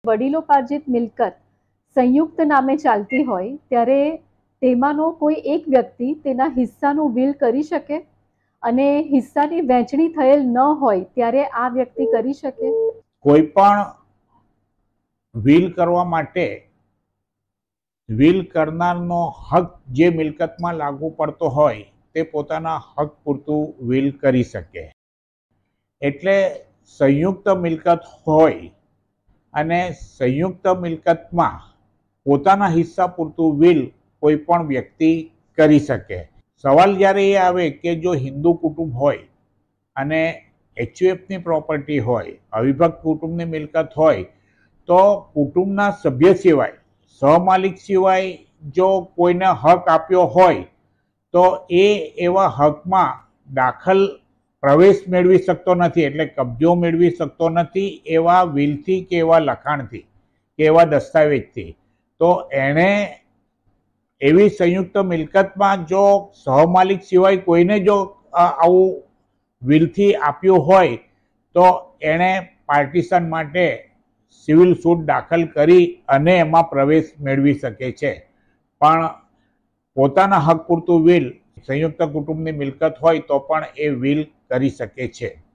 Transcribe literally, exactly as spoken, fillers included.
વડીલોપાર્જિત મિલકત સંયુક્ત નામે ચાલતી હોય ત્યારે તેમાંનો કોઈ એક વ્યક્તિ તેના હિસ્સાનું વિલ કરી શકે અને હિસ્સાની વહેંચણી થયેલ ન હોય ત્યારે આ વ્યક્તિ કરી શકે? કોઈ પણ વિલ કરવા માટે વિલ કરનારનો હક જે મિલકતમાં લાગુ પડતો હોય તે પોતાના હક પૂરતું વિલ કરી શકે. એટલે સંયુક્ત મિલકત હોય અને સંયુક્ત મિલકતમાં પોતાના હિસ્સા પૂરતું વિલ કોઈ પણ વ્યક્તિ કરી શકે. સવાલ જ્યારે એ આવે કે જો હિન્દુ કુટુંબ હોય અને એચયુએફની પ્રોપર્ટી હોય, અવિભક્ત કુટુંબની મિલકત હોય, તો કુટુંબના સભ્ય સિવાય, સહમાલિક સિવાય જો કોઈને હક આપ્યો હોય તો એ એવા હકમાં દાખલ પ્રવેશ મેળવી શકતો નથી, એટલે કબજો મેળવી શકતો નથી એવા વિલથી કે એવા લખાણથી કે એવા દસ્તાવેજથી. તો એણે એવી સંયુક્ત મિલકતમાં જો સહમાલિક સિવાય કોઈને જો આવું વિલથી આપ્યું હોય તો એણે પાર્ટીશન માટે સિવિલ સૂટ દાખલ કરી અને એમાં પ્રવેશ મેળવી શકે છે. પણ પોતાના હક પૂરતું વિલ સંયુક્ત કુટુંબની મિલકત હોય તો પણ એ વિલ કરી શકે છે.